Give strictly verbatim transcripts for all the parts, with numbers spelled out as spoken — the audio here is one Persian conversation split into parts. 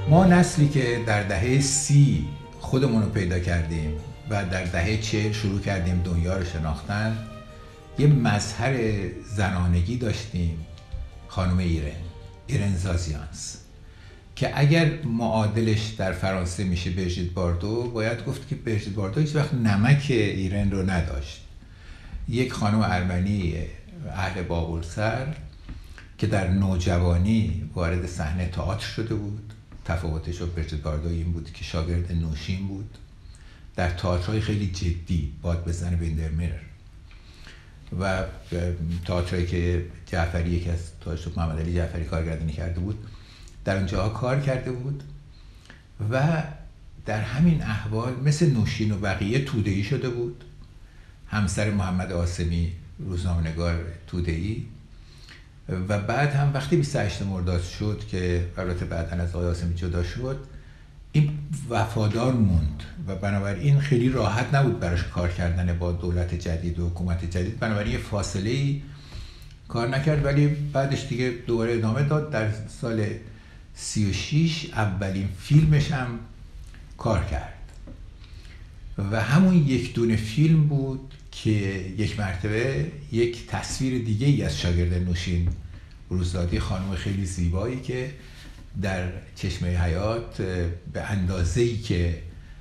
ما نسلی که در دهه سی خودمون رو پیدا کردیم و در دهه چهل شروع کردیم دنیا رو شناختن، یه مظهر زنانگی داشتیم، خانم ایرن ایرن زازیانس، که اگر معادلش در فرانسه میشه برژیت باردو، باید گفت که برژیت باردو هیچ وقت نمک ایرن رو نداشت. یک خانم ارمنی اهل بابلسر که در نوجوانی وارد صحنه تئاتر شده بود. تفاوتش با برژیت باردو این بود که شاگرد نوشین بود در تئاترهای خیلی جدی، باد بزن ویندرمیر و تئاتری که جعفری، یکی از تئاتر محمد علی جعفری کارگردانی کرده بود، در اونجاها کار کرده بود و در همین احوال مثل نوشین و بقیه توده‌ای شده بود. همسر محمد عاصمی روزنامه‌نگار توده‌ای و بعد هم وقتی بیست و هشتم مرداد شد که البته بعداً از آقای عاصمی جدا شد، این وفادار موند و بنابراین خیلی راحت نبود براش کار کردن با دولت جدید و حکومت جدید، بنابراین یه فاصله‌ای کار نکرد، ولی بعدش دیگه دوباره ادامه داد. در سال سی و شش اولین فیلمش هم کار کرد و همون یک دونه فیلم بود که یک مرتبه یک تصویر دیگه ای از شاگرد نوشین روزدادی، خانم خیلی زیبایی که در چشمه حیات به اندازه‌ای که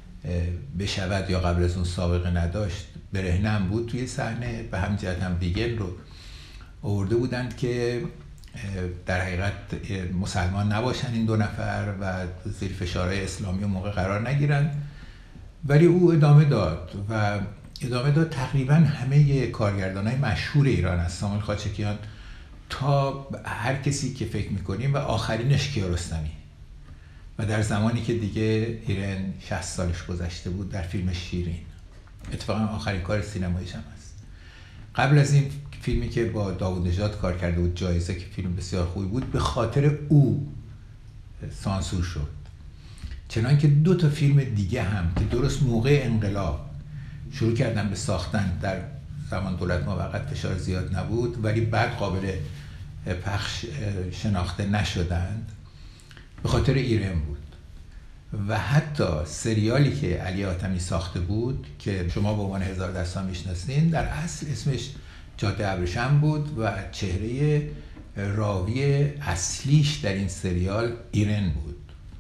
بشود یا قبل از اون سابقه نداشت برهنه‌ام بود توی صحنه. به همین جهت هم بیگل رو آورده بودند که در حقیقت مسلمان نباشن این دو نفر و زیر فشارهای اسلامی و موقع قرار نگیرن، ولی او ادامه داد و ادامه داد. تقریبا همه کارگردانای مشهور ایران از سامان خاچکیان تا هر کسی که فکر میکنیم و آخرینش کیارستمی، و در زمانی که دیگه ایرن شصت سالش گذشته بود در فیلم شیرین، اتفاقا آخرین کار سینماییش هم هست. قبل از این فیلمی که با داوود نژاد کار کرده بود، جایزه، که فیلم بسیار خوبی بود، به خاطر او سانسور شد. چنانکه دو تا فیلم دیگه هم که درست موقع انقلاب شروع کردن به ساختن، در زمان دولت موقت فشار زیاد نبود ولی بعد قابل پخش شناخته نشدند، به خاطر ایرن بود. و حتی سریالی که علی حاتمی ساخته بود که شما به عنوان هزار دستان میشناسین، در اصل اسمش جاده ابریشم بود و چهره راوی اصلیش در این سریال ایرن بود،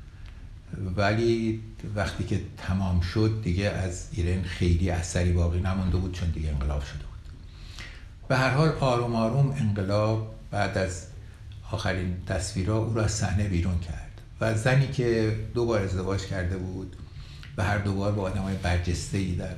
ولی وقتی که تمام شد دیگه از ایرن خیلی اثری باقی نمونده بود، چون دیگه انقلاب شده بود. به هر حال آروم آروم انقلاب بعد از آخرین تصویرها او را از صحنه بیرون کرد و زنی که دو بار ازدواج کرده بود و هر دو بار با آدمای برجسته‌ای در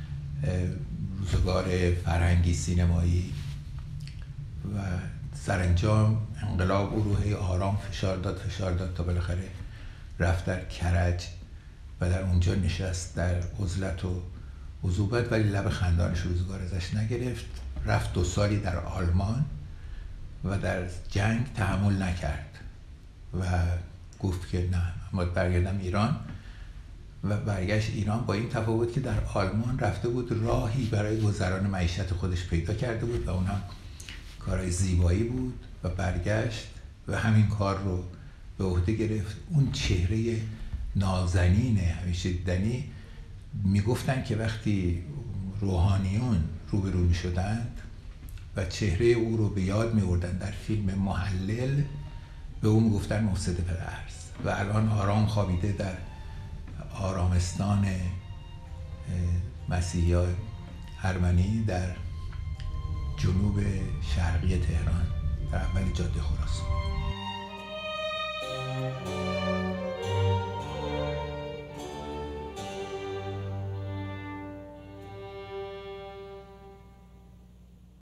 روزگار فرهنگی سینمایی، و سرانجام انقلاب او رو هی آرام فشار داد فشار داد تا بالاخره رفت در کرج و در اونجا نشست در عزلت و عذوبت، ولی لب خندانش روزگار ازش نگرفت. رفت دو سالی در آلمان و در جنگ تحمل نکرد و گفت که نه، ما برگردم ایران، و برگشت ایران با این تفاوت که در آلمان رفته بود راهی برای گذران معیشت خودش پیدا کرده بود و اون هم کارهای زیبایی بود، و برگشت و همین کار رو به عهده گرفت. اون چهره نازنین همیشه دیدنی، میگفتن که وقتی روحانیون روبرو میشدند و چهره او رو به یاد میوردن در فیلم محلل، به اون میگفتن مفسد پرارض، و الان آرام خوابیده در آرامستان مسیحیان ارمنی در جنوب شرقی تهران در اول جاده خراسان.